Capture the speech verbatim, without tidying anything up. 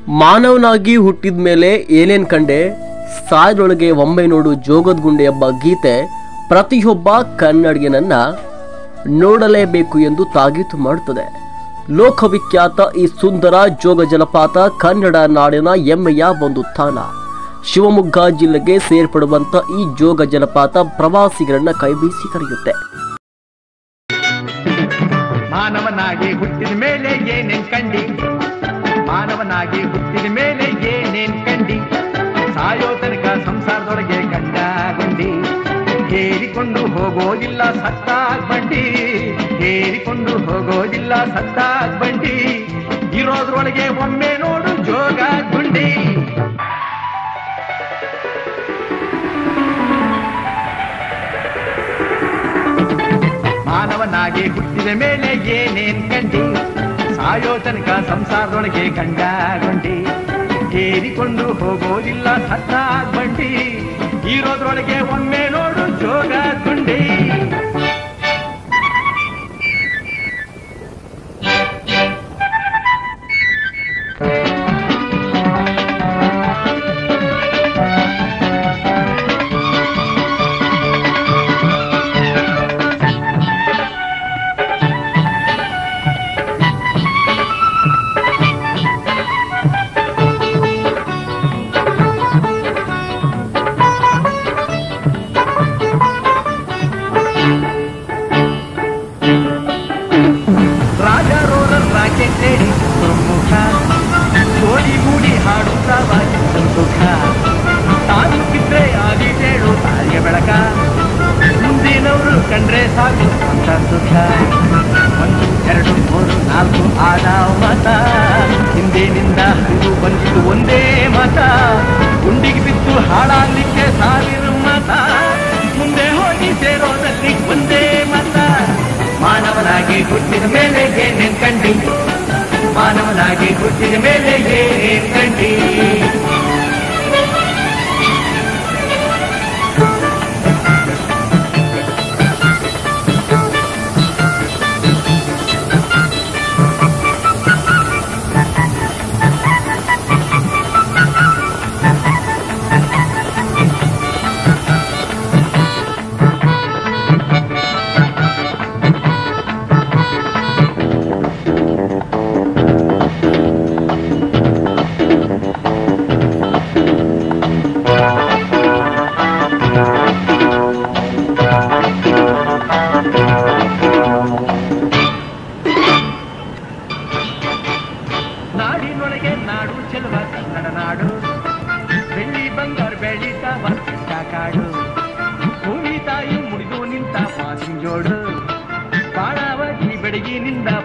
ಮಾನವನಾಗಿ ಹುಟ್ಟಿದ ಮೇಲೆ ಏನೇನ್ ಕಂಡೆ, ಸಾಯದೊಳಗೆ ಒಮ್ಮೆ ನೋಡು ಜೋಗದ ಗುಂಡೆ ಎಂಬ ಗೀತೆ ಪ್ರತಿಯೊಬ್ಬ ಕನ್ನಡಿಗನನ್ನ ನೋಡಲೇಬೇಕು ಎಂದು ತಾಗೀತು ಮಾಡುತ್ತದೆ. ಲೋಕವಿಖ್ಯಾತ ಈ ಸುಂದರ ಜೋಗ ಜಲಪಾತ ಕನ್ನಡ ನಾಡಿನ ಹೆಮ್ಮೆಯ ಒಂದು ತಾಣ. ಶಿವಮೊಗ್ಗ ಜಿಲ್ಲೆಗೆ ಸೇರ್ಪಡುವಂತ ಈ ಜೋಗ ಜಲಪಾತ ಪ್ರವಾಸಿಗರನ್ನ ಕೈಬೀಸಿ ಕರೆಯುತ್ತೆ. ಮಾನವನಾಗಿ ಹುಟ್ಟಿದ ಮೇಲೆ ಏನೇನ್ ಕಂಡಿ, ಮಾನವನಾಗಿ ಹುಟ್ಟಿದ ಮೇಲೆ ಏನೇನ್ ಕಂಡಿ, ಸಾಯೋ ತನಕ ಸಂಸಾರದೊಳಗೆ ಗಂಡ ಗುಂಡಿ, ಹೇರಿಕೊಂಡು ಹೋಗೋದಿಲ್ಲ ಸತ್ತಾಗ್ ಬಂಡಿ, ಹೇರಿಕೊಂಡು ಹೋಗೋದಿಲ್ಲ ಸತ್ತಾಗ್ ಬಂಡಿ, ಇರೋದ್ರೊಳಗೆ ಒಮ್ಮೆ ನೋಡು ಜೋಗ ಗುಂಡಿ. ಮಾನವನಾಗಿ ಹುಟ್ಟಿದ ಮೇಲೆ ಏನೇನ್ ಕಂಡಿ, ಸಾಯೋ ತನಕ ಸಂಸಾರದೊಳಗೆ ಗಂಡ ಗುಂಡಿ, ಹೇರಿಕೊಂಡು ಹೋಗೋದಿಲ್ಲ ಸತ್ತಾಗ್ ಬಂಡಿ, ಇರೋದ್ರೊಳಗೆ ಒಮ್ಮೆ ನೋಡು ಜೋಗ ಗುಂಡಿ. ಜೋಡಿ ಗೂಡಿ ಹಾಡುತ್ತಾವಾಗಿ ಸಂತೋಷ, ತಾನು ಬಿದ್ರೆ ಆಗಿ ಹೇಳು ತಾಯಿಗೆ ಬೆಳಕ, ಮುಂದಿನವರು ಕಂಡ್ರೆ ಸಾಕು ಅಂತ ಸುಖ. ಒಂದು ಎರಡು ಮೂರು ನಾಲ್ಕು ಆದ ಮತ, ಹಿಂದಿನಿಂದ ಹರಿದು ಬಂದಿದ್ದು ಒಂದೇ ಮತ, ಗುಂಡಿಗೆ ಬಿದ್ದು ಹಾಳಾಗ್ಲಿಕ್ಕೆ ಸಾವಿರ ಮತ, ಮುಂದೆ ಹೋಗಿ ಸೇರೋದಲ್ಲಿ ಒಂದೇ ಮತ. ಮಾನವನಾಗಿ ಹುಟ್ಟಿದ ಮೇಲೆ ಏನೇನ್ ಕಂಡಿ, ಮಾನವನಾಗಿ ಹುಟ್ಟಿದ ಮೇಲೆ ಏನೇನ್ ಕಂಡಿ. ನಾಡಿನೊಳಗೆ ನಾಡು ಚೆಲುವ ಕನ್ನಡ ನಾಡು, ಬೆಳ್ಳಿ ಬಂಗಾರ ಬೆಳೀತಾವ ಕಾಡು, ಭೂಮಿ ತಾಯಿ ಮುಡಿದು ನಿಂತ ಮಾಸಿನ ಜೋಡು, ಬಾಳಾವತಿ ಬೆಡಗಿನಿಂದ